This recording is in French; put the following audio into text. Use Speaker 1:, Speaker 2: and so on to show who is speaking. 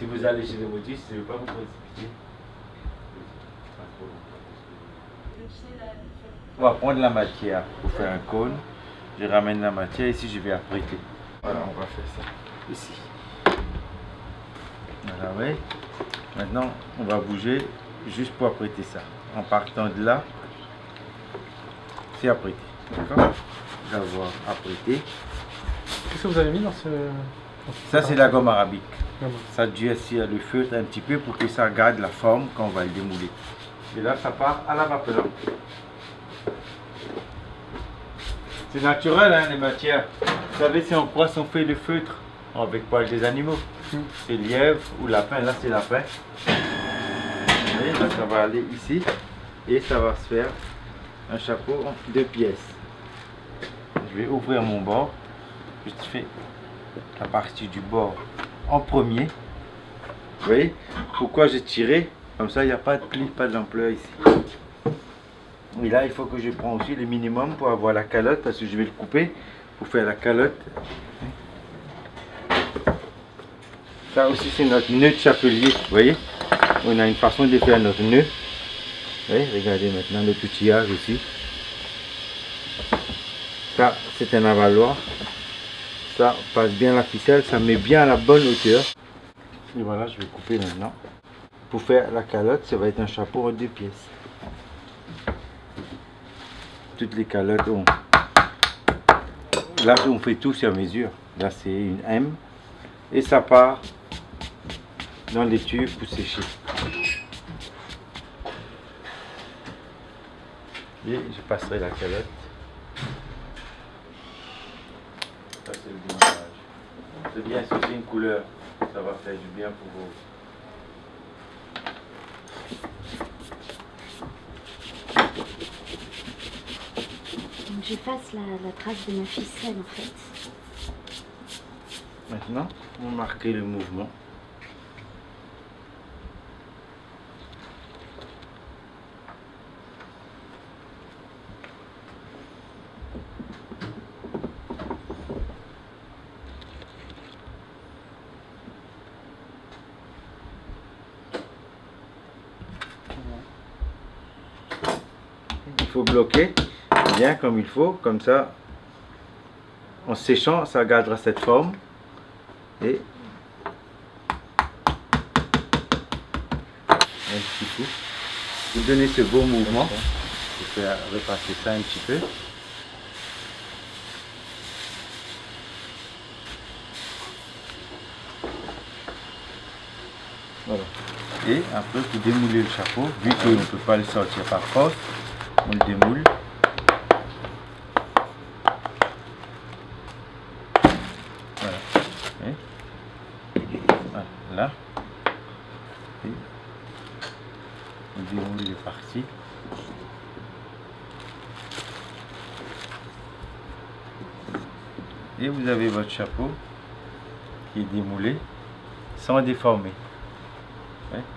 Speaker 1: vous allez chez le modiste, je ne vais pas vous précipiter. On va prendre la matière pour faire un cône. Je ramène la matière, ici je vais apprêter. Voilà, on va faire ça ici. Voilà, oui. Maintenant, on va bouger juste pour apprêter ça. En partant de là, c'est apprêté. D'accord? D'avoir apprêté.
Speaker 2: Qu'est-ce que vous avez mis dans ce...
Speaker 1: Ça, c'est la gomme arabique. Ça durcit le feutre un petit peu pour que ça garde la forme quand on va le démouler. Et là, ça part à la vapeur. C'est naturel, hein, les matières. Vous savez, si on poisse, on fait le feutre avec poils des animaux. C'est lièvre ou lapin. Là, c'est lapin. Vous voyez, là, ça va aller ici. Et ça va se faire un chapeau en 2 pièces. Je vais ouvrir mon bord. Je fais la partie du bord en premier. Vous voyez pourquoi j'ai tiré? Comme ça, il n'y a pas de pli, pas d'ampleur ici. Et là, il faut que je prends aussi le minimum pour avoir la calotte, parce que je vais le couper pour faire la calotte. Ça aussi, c'est notre nœud de chapelier. Vous voyez, on a une façon de faire notre nœud. Vous voyez, regardez maintenant le petillage aussi. Ça, c'est un avaloir. Ça passe bien la ficelle, ça met bien à la bonne hauteur. Et voilà, je vais couper maintenant. Pour faire la calotte, ça va être un chapeau en 2 pièces. Toutes les calottes ont... Là, on fait tout sur mesure. Là, c'est une M. Et ça part dans les tubes pour sécher. Et je passerai la calotte. Ça, c'est le démarrage. C'est bien associer une couleur. Ça va faire du bien pour vous.
Speaker 3: Donc j'efface la trace de ma ficelle en fait.
Speaker 1: Maintenant, on va marquer le mouvement. Il faut bloquer bien comme il faut, comme ça, en séchant, ça gardera cette forme. Et un petit coup, vous donnez ce beau mouvement. Je vais repasser ça un petit peu. Voilà. Et après, vous démoulez le chapeau, vu qu'on ne peut pas le sortir par force, on le démoule. Voilà. Et voilà. Et on démoule les parties. Et vous avez votre chapeau qui est démoulé sans déformer. Ouais.